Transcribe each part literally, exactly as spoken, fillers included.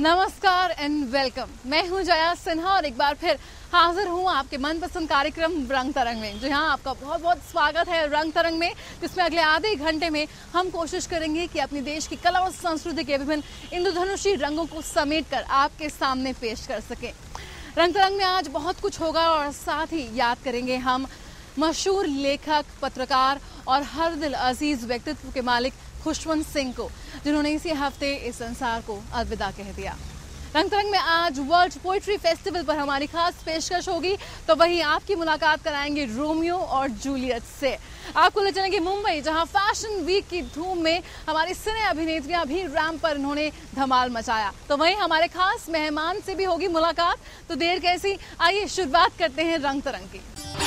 नमस्कार and welcome. मैं हूं जया सिन्हा और एक बार फिर हाजिर हूं आपके मनपसंद कार्यक्रम रंग तरंग में। जी हाँ, आपका बहुत बहुत स्वागत है रंग तरंग में, जिसमें अगले आधे घंटे में हम कोशिश करेंगे कि अपने देश की कला और संस्कृति के विभिन्न इंद्रधनुषी रंगों को समेट कर आपके सामने पेश कर सके। रंग तरंग में आज बहुत कुछ होगा और साथ ही याद करेंगे हम मशहूर लेखक, पत्रकार और हर दिल अजीज व्यक्तित्व के मालिक खुशवंत सिंह को, जिन्होंने इसी हफ्ते इस संसार को अलविदा कह दिया। रंग तरंग में आज वर्ल्ड पोइट्री फेस्टिवल पर हमारी खास पेशकश होगी, तो वहीं आपकी मुलाकात कराएंगे रोमियो और जूलियट से। आपको ले चलेंगे मुंबई, जहां फैशन वीक की धूम में हमारी सिने अभिनेत्रियां भी रैंप पर इन्होंने धमाल मचाया। तो वहीं हमारे खास मेहमान से भी होगी मुलाकात, तो देर कैसी, आइए शुरुआत करते हैं रंग तरंग की।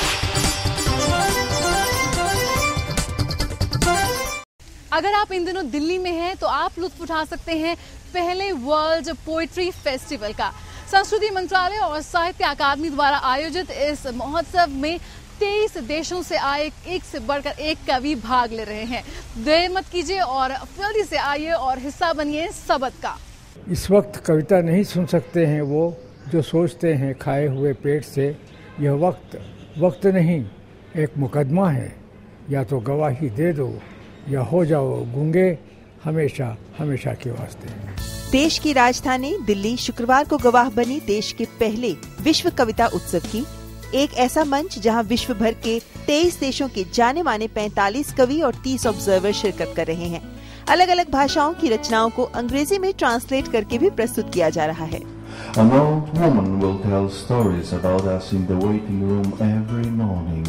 अगर आप इन दिनों दिल्ली में हैं तो आप लुत्फ उठा सकते हैं पहले वर्ल्ड पोइट्री फेस्टिवल का। संस्कृति मंत्रालय और साहित्य अकादमी द्वारा आयोजित इस महोत्सव में तेईस देशों से आए एक से बढ़कर एक कवि भाग ले रहे हैं। देर मत कीजिए और जल्दी से आइए और हिस्सा बनिए सबद का। इस वक्त कविता नहीं सुन सकते हैं वो जो सोचते हैं खाए हुए पेट से। यह वक्त वक्त नहीं, एक मुकदमा है। या तो गवाही दे दो या हो जाओ गूंगे हमेशा हमेशा के वास्ते। देश की राजधानी दिल्ली शुक्रवार को गवाह बनी देश के पहले विश्व कविता उत्सव की। एक ऐसा मंच जहां विश्व भर के तेईस देशों के जाने माने पैंतालीस कवि और तीस ऑब्जर्वर शिरकत कर रहे हैं। अलग अलग भाषाओं की रचनाओं को अंग्रेजी में ट्रांसलेट करके भी प्रस्तुत किया जा रहा है। An old woman will tell stories about us in the waiting room every morning.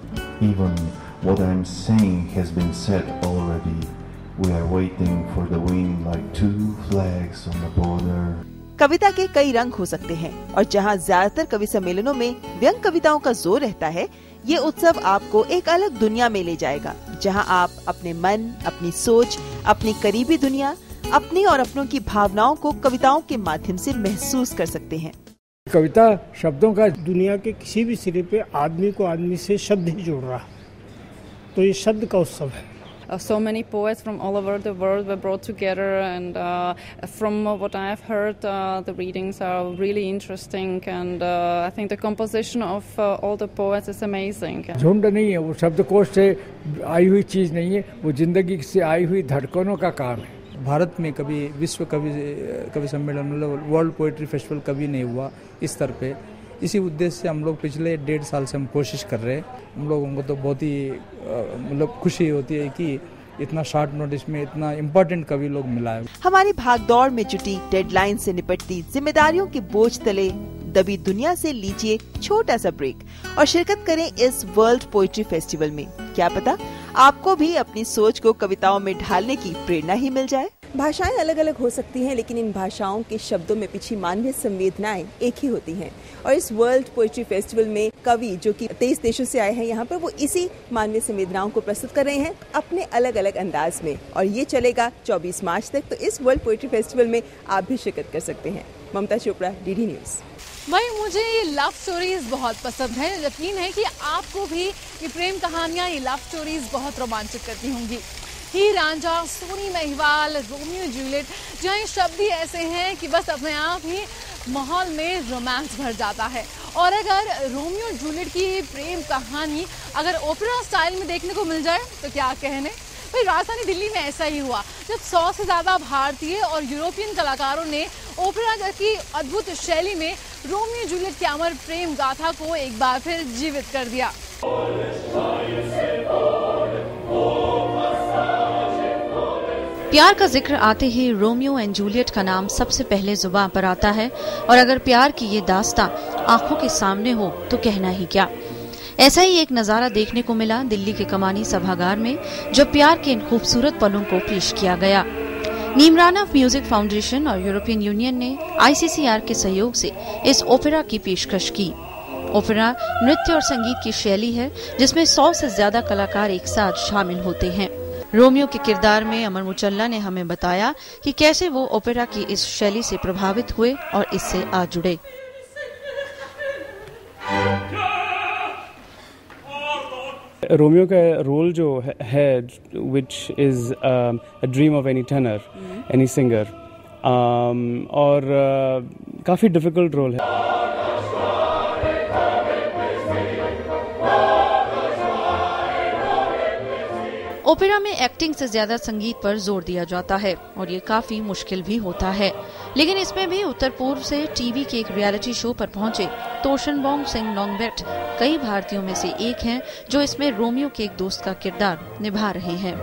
Even what I'm saying has been said already. We are waiting for the wind like two flags on the border. कविता के कई रंग हो सकते हैं और जहां ज्यादातर कवि सम्मेलनों में व्यंग कविताओं का जोर रहता है, ये उत्सव आपको एक अलग दुनिया में ले जाएगा, जहां आप अपने मन, अपनी सोच, अपनी करीबी दुनिया, अपनी और अपनों की भावनाओं को कविताओं के माध्यम से महसूस कर सकते हैं। कविता शब्दों का दुनिया के किसी भी सिरे पे आदमी को आदमी से शब्द ही जोड़ रहा, तो ये शब्द का उत्सव है। Uh, so many poets from all over the world were brought together, and uh, from uh, what I have heard, uh, the readings are really interesting, and uh, I think the composition of uh, all the poets is amazing. झुंड नहीं है, वो शब्दकोश से आई हुई चीज नहीं है, वो जिंदगी से आई हुई धड़कनों का काम है। भारत में कभी विश्व कवि कवि सम्मेलन मतलब वर्ल्ड पोइट्री फेस्टिवल कभी नहीं हुआ इस स्तर पे। इसी उद्देश्य से हम लोग पिछले डेढ़ साल से हम कोशिश कर रहे हैं। हम लोगों को तो बहुत ही मतलब खुशी होती है कि इतना शॉर्ट नोटिस में इतना इम्पोर्टेंट कवि लोग मिला है। हमारी भागदौड़ में जुटी, डेडलाइन से निपटती, जिम्मेदारियों के बोझ तले दबी दुनिया से लीजिए छोटा सा ब्रेक और शिरकत करें इस वर्ल्ड पोइट्री फेस्टिवल में। क्या पता आपको भी अपनी सोच को कविताओं में ढालने की प्रेरणा ही मिल जाए। भाषाएं अलग अलग हो सकती हैं, लेकिन इन भाषाओं के शब्दों में पिछी मानवीय संवेदनाएं एक ही होती हैं। और इस वर्ल्ड पोइट्री फेस्टिवल में कवि जो कि तेईस देशों से आए हैं यहाँ पर, वो इसी मानवीय संवेदनाओं को प्रस्तुत कर रहे हैं अपने अलग अलग अंदाज में, और ये चलेगा चौबीस मार्च तक। तो इस वर्ल्ड पोइट्री फेस्टिवल में आप भी शिरकत कर सकते हैं। Mamta Chopra, DD News. भाई, मुझे ये लव स्टोरीज बहुत पसंद है। यकीन है कि आपको भी ये प्रेम कहानियां, ये लव स्टोरीज बहुत रोमांचक करती होंगी। हीर रांझा, सोनी महिवाल, रोमियो जूलियट, जहाँ ये शब्द ही ऐसे हैं कि बस अपने आप ही माहौल में रोमांस भर जाता है। और अगर रोमियो जूलियट की प्रेम कहानी अगर ओपेरा स्टाइल में देखने को मिल जाए तो क्या कहने। भाई, राजधानी दिल्ली में ऐसा ही हुआ जब सौ से ज्यादा भारतीय और यूरोपियन कलाकारों ने ओपेरा की अद्भुत शैली में रोमियो जूलियट की अमर प्रेम गाथा को एक बार फिर जीवित कर दिया। प्यार का जिक्र आते ही रोमियो एंड जूलियट का नाम सबसे पहले जुबान पर आता है, और अगर प्यार की ये दास्तां आंखों के सामने हो तो कहना ही क्या। ऐसा ही एक नजारा देखने को मिला दिल्ली के कमानी सभागार में, जब प्यार के इन खूबसूरत पलों को पेश किया गया। नीमराना म्यूजिक फाउंडेशन और यूरोपियन यूनियन ने आईसीसीआर के सहयोग से इस ओपेरा की पेशकश की। ओपेरा नृत्य और संगीत की शैली है जिसमें सौ से ज्यादा कलाकार एक साथ शामिल होते हैं। रोमियो के किरदार में अमर मुचल्ला ने हमें बताया कि कैसे वो ओपेरा की इस शैली से प्रभावित हुए और इससे आ जुड़े। रोमियो का रोल जो है, which is a dream of any tenor, any singer, और uh, काफ़ी डिफ़िकल्ट रोल है। ओपेरा में एक्टिंग से ज्यादा संगीत पर जोर दिया जाता है और ये काफी मुश्किल भी होता है, लेकिन इसमें भी उत्तर पूर्व से टीवी के एक रियलिटी शो पर पहुंचे तोशनबोंग सिंह नोंगबेट कई भारतीयों में से एक हैं जो इसमें रोमियो के एक दोस्त का किरदार निभा रहे हैं।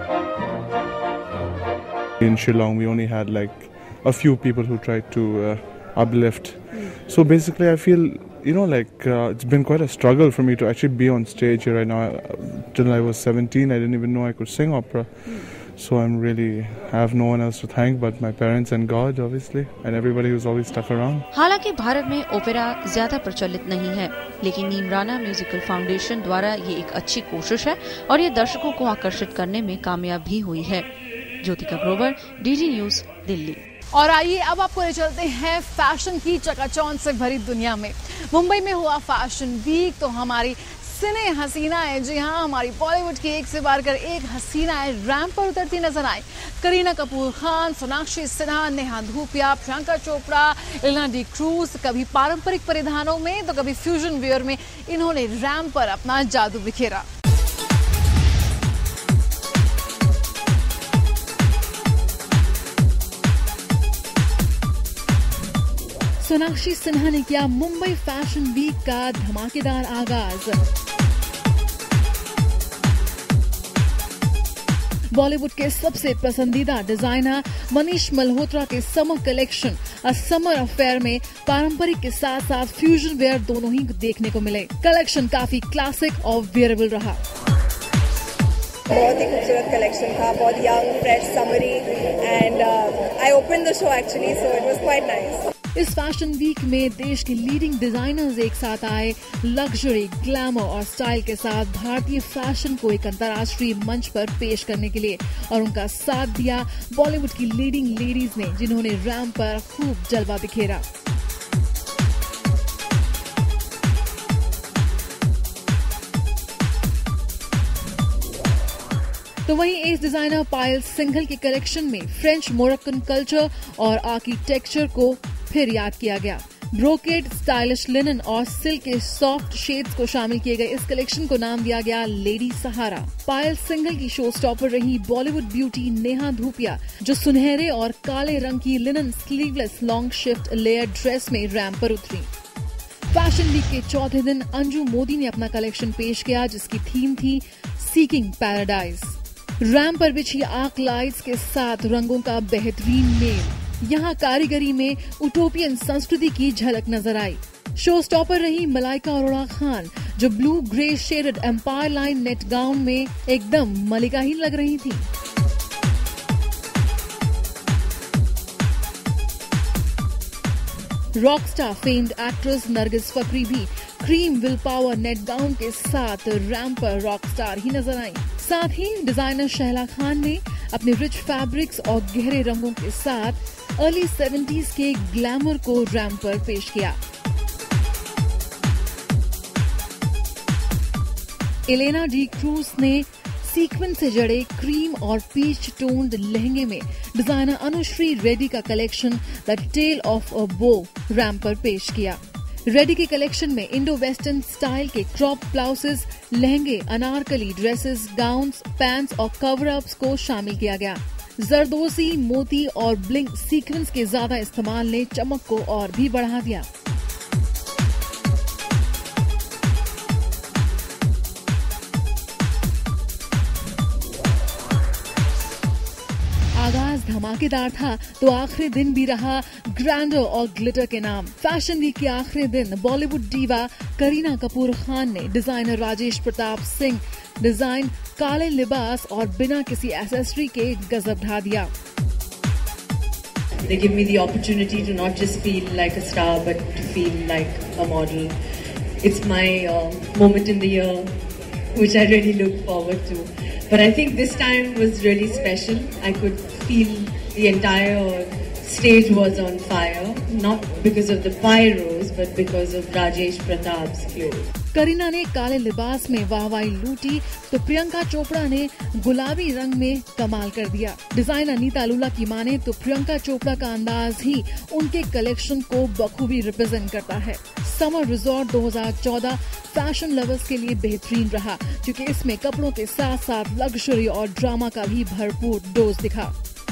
In Shillong, we only had like a few people who tried to uh, uplift. So basically, I feel, you know, like uh, it's been quite a struggle for me to actually be on stage here right now. Till I was seventeen, I didn't even know I could sing opera. So I'm really, I have no one else to thank but my parents and God, obviously, and everybody who's always stuck around. हालांकि भारत में opera ज्यादा प्रचलित नहीं है, लेकिन Neemrana musical foundation द्वारा ये एक अच्छी कोशिश है और ये दर्शकों को आकर्षित करने में कामयाब भी हुई है। Jyotika Grover, DD News, Delhi. और आइए अब आपको ले चलते हैं फैशन की चकाचौंध से भरी दुनिया में। मुंबई में हुआ फैशन वीक तो हमारी सिने हसीना है, जी हाँ, हमारी बॉलीवुड की एक से बढ़कर एक हसीना है रैंप पर उतरती नजर आई। करीना कपूर खान, सोनाक्षी सिन्हा, नेहा धूपिया, प्रियंका चोपड़ा, एलेना डी क्रूज कभी पारंपरिक परिधानों में तो कभी फ्यूजन वेयर में इन्होंने रैंप पर अपना जादू बिखेरा। सोनाक्षी सिन्हा ने किया मुंबई फैशन वीक का धमाकेदार आगाज। बॉलीवुड के सबसे पसंदीदा डिजाइनर मनीष मल्होत्रा के summer collection a summer affair में पारंपरिक के साथ साथ फ्यूजन वेयर दोनों ही देखने को मिले। कलेक्शन काफी क्लासिक और वेयरेबल रहा। बहुत ही खूबसूरत कलेक्शन था, बहुत young, fresh, summery and I open the show actually, so it was quite nice. इस फैशन वीक में देश के लीडिंग डिजाइनर्स एक साथ आए। लग्जरी, ग्लैमर और स्टाइल के साथ भारतीय फैशन को एक अंतर्राष्ट्रीय मंच पर पेश करने के लिए और उनका साथ दिया बॉलीवुड की लीडिंग लेडीज ने, जिन्होंने रैंप पर खूब जलवा बिखेरा। तो वहीं एस डिजाइनर पायल सिंघल के कलेक्शन में फ्रेंच मोरक्कन कल्चर और आर्किटेक्चर को फिर याद किया गया। ब्रोकेड, स्टाइलिश लिनन और सिल्क के सॉफ्ट शेड्स को शामिल किए गए इस कलेक्शन को नाम दिया गया लेडी सहारा। पायल सिंघल की शो स्टॉपर रही बॉलीवुड ब्यूटी नेहा धूपिया, जो सुनहरे और काले रंग की linen sleeveless long shift layer dress में रैंप पर उतरी। फैशन वीक के चौथे दिन अंजू मोदी ने अपना कलेक्शन पेश किया, जिसकी थीम थी सीकिंग पैराडाइज। रैंप पर बिछी आर्क लाइट्स के साथ रंगों का बेहतरीन मेल। यहाँ कारीगरी में उटोपियन संस्कृति की झलक नजर आई। शो स्टॉपर रही मलाइका अरोड़ा खान, जो blue grey shaded empire line net gown में एकदम मलिका ही लग रही थी। Rockstar famed actress Nargis Fakhri भी cream will power net gown के साथ रैंप पर रॉकस्टार ही नजर आई। साथ ही डिजाइनर शहला खान ने अपने रिच फैब्रिक्स और गहरे रंगों के साथ अर्ली सेवेंटीज के ग्लैमर को रैंप पर पेश किया। एलेना डी क्रूज ने सीक्वेंस से जड़े क्रीम और पीच टोन्ड लहंगे में डिजाइनर अनुश्री रेड्डी का collection the tale of a bow ramp पर पेश किया। रेड्डी के कलेक्शन में इंडो वेस्टर्न स्टाइल के क्रॉप ब्लाउसेस, लहंगे, अनारकली ड्रेसेस, गाउन्स, पैंट्स और कवर अप्स को शामिल किया गया। जरदोसी, मोती और ब्लिंग सीक्वेंस के ज्यादा इस्तेमाल ने चमक को और भी बढ़ा दिया। आगाज धमाकेदार था तो आखिरी दिन भी रहा ग्रैंडर और ग्लिटर के नाम। फैशन वीक के आखिरी दिन बॉलीवुड डीवा करीना कपूर खान ने डिजाइनर राजेश प्रताप सिंह डिजाइन काले लिबास और बिना किसी एसेसरी के गजब ढा दिया। They give me the opportunity to not just feel like a star but to feel like a model. It's my uh, moment in the year which I really look forward to. But I think this time was really special. I could feel the entire stage was on fire, not because of the pyros, but because of Rajesh Pratap's clothes. Kareena ने काले लिबास में वाहवाही लूटी तो प्रियंका चोपड़ा ने गुलाबी रंग में कमाल कर दिया। डिजाइनर नीता लूला की माने तो प्रियंका चोपड़ा का अंदाज ही उनके कलेक्शन को बखूबी रिप्रेजेंट करता है। समर रिजॉर्ट दो हज़ार चौदह फैशन लवर्स के लिए बेहतरीन रहा, क्योंकि इसमें कपड़ों के साथ साथ लग्जरी और ड्रामा का भी भरपूर डोज दिखा।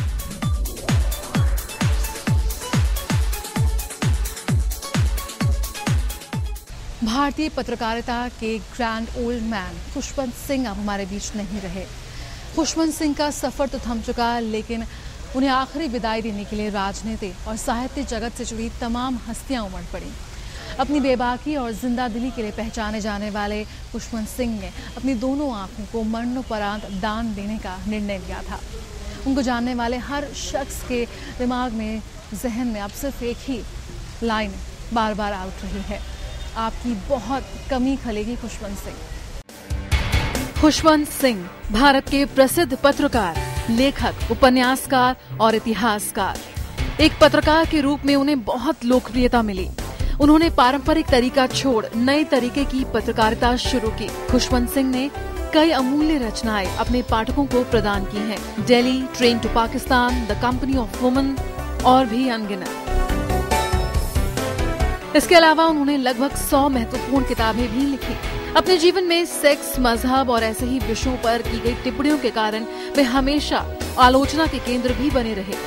भारतीय पत्रकारिता के grand old man Khushwant Singh अब हमारे बीच नहीं रहे। खुशवंत सिंह का सफर तो थम चुका, लेकिन उन्हें आखिरी विदाई देने के लिए राजनीति और साहित्य जगत से जुड़ी तमाम हस्तियां उमड़ पड़ी। अपनी बेबाकी और जिंदा दिली के लिए पहचाने जाने वाले खुशवंत सिंह ने अपनी दोनों आंखों को मरणोपरांत दान देने का निर्णय लिया था। उनको जानने वाले हर शख्स के दिमाग में, जहन में अब सिर्फ एक ही लाइन बार बार उठ रही है, आपकी बहुत कमी खलेगी खुशवंत सिंह। खुशवंत सिंह भारत के प्रसिद्ध पत्रकार, लेखक, उपन्यासकार और इतिहासकार। एक पत्रकार के रूप में उन्हें बहुत लोकप्रियता मिली। उन्होंने पारंपरिक तरीका छोड़ नए तरीके की पत्रकारिता शुरू की। खुशवंत सिंह ने कई अमूल्य रचनाएं अपने पाठकों को प्रदान की हैं। Delhi, train to Pakistan, the company of women और भी अनगिनत। इसके अलावा उन्होंने लगभग सौ महत्वपूर्ण किताबें भी लिखी। अपने जीवन में सेक्स, मजहब और ऐसे ही विषयों पर की गई टिप्पणियों के कारण वे हमेशा आलोचना के केंद्र भी बने रहे।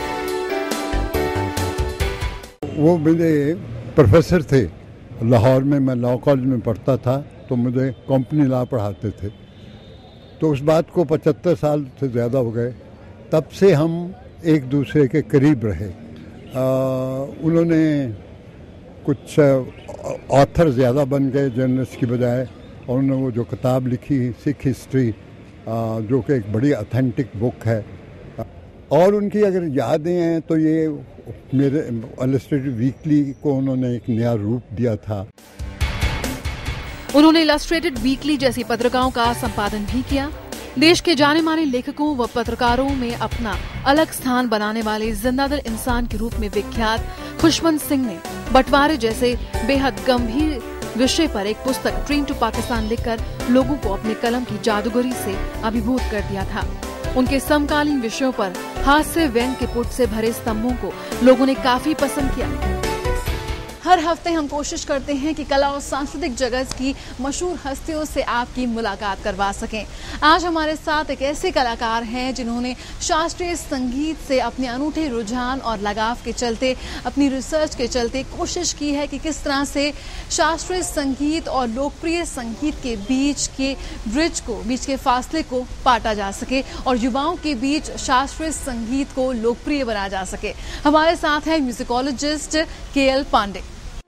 वो मेरे प्रोफेसर थे लाहौर में, मैं लॉ कॉलेज में पढ़ता था, तो मुझे कंपनी लॉ पढ़ाते थे। तो उस बात को पचहत्तर साल से ज़्यादा हो गए, तब से हम एक दूसरे के करीब रहे। आ, उन्होंने कुछ ऑथर ज़्यादा बन गए जर्नलिस्ट की बजाय, और उन्होंने वो जो किताब लिखी सिख हिस्ट्री, जो कि एक बड़ी ऑथेंटिक बुक है। और उनकी अगर यादें हैं तो ये मेरे इलस्ट्रेटेड वीकली को उन्होंने एक नया रूप दिया था। उन्होंने इलस्ट्रेटेड वीकली जैसी पत्रिकाओं का संपादन भी किया। देश के जाने माने लेखकों व पत्रकारों में अपना अलग स्थान बनाने वाले जिंदादिल इंसान के रूप में विख्यात खुशवंत सिंह ने बंटवारे जैसे बेहद गंभीर विषय पर एक पुस्तक ट्रेन टू पाकिस्तान लिखकर लोगों को अपने कलम की जादूगरी से अभिभूत कर दिया था। उनके समकालीन विषयों पर हास्य व्यंग के पुट से भरे स्तंभों को लोगों ने काफी पसंद किया। हर हफ्ते हम कोशिश करते हैं कि कला और सांस्कृतिक जगत की मशहूर हस्तियों से आपकी मुलाकात करवा सकें। आज हमारे साथ एक ऐसे कलाकार हैं जिन्होंने शास्त्रीय संगीत से अपने अनूठे रुझान और लगाव के चलते, अपनी रिसर्च के चलते कोशिश की है कि किस तरह से शास्त्रीय संगीत और लोकप्रिय संगीत के बीच के ब्रिज को, बीच के फासले को पाटा जा सके और युवाओं के बीच शास्त्रीय संगीत को लोकप्रिय बनाया जा सके। हमारे साथ है म्यूजिकोलॉजिस्ट के एल पांडे।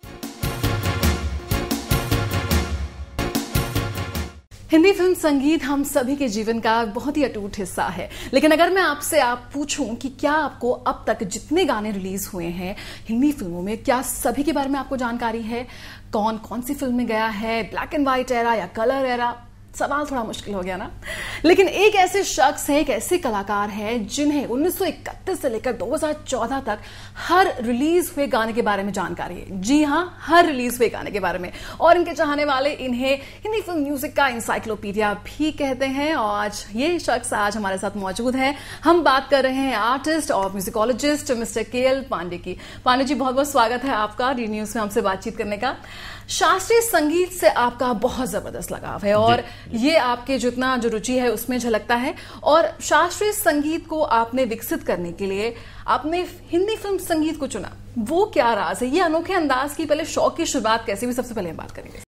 हिंदी फिल्म संगीत हम सभी के जीवन का बहुत ही अटूट हिस्सा है, लेकिन अगर मैं आपसे आप पूछूं कि क्या आपको अब तक जितने गाने रिलीज हुए हैं हिंदी फिल्मों में, क्या सभी के बारे में आपको जानकारी है? कौन कौन सी फिल्म में गया है, ब्लैक एंड व्हाइट एरा या कलर एरा? सवाल थोड़ा मुश्किल हो गया ना। लेकिन एक ऐसे शख्स है, एक ऐसे कलाकार है जिन्हें उन्नीस सौ इकतीस से लेकर दो हज़ार चौदह तक हर रिलीज हुए गाने के बारे में जानकारी है। जी हाँ, हर रिलीज हुए गाने के बारे में। और इनके चाहने वाले इन्हें हिंदी फिल्म म्यूजिक का इंसाइक्लोपीडिया भी कहते हैं। और आज ये शख्स आज हमारे साथ मौजूद है। हम बात कर रहे हैं आर्टिस्ट और musicologist mister K L Pande की। पांडे जी, बहुत बहुत स्वागत है आपका डी न्यूज में हमसे बातचीत करने का। शास्त्रीय संगीत से आपका बहुत जबरदस्त लगाव है और ये आपके जितना जो रुचि है उसमें झलकता है। और शास्त्रीय संगीत को आपने विकसित करने के लिए आपने हिंदी फिल्म संगीत को चुना, वो क्या राज है? ये अनोखे अंदाज की पहले शौक की शुरुआत कैसे हुई, सबसे पहले हम बात करेंगे।